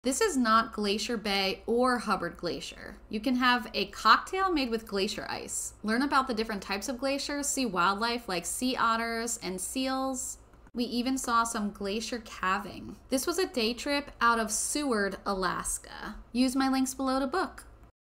This is not Glacier Bay or Hubbard Glacier. You can have a cocktail made with glacier ice. Learn about the different types of glaciers, see wildlife like sea otters and seals. We even saw some glacier calving. This was a day trip out of Seward, Alaska. Use my links below to book.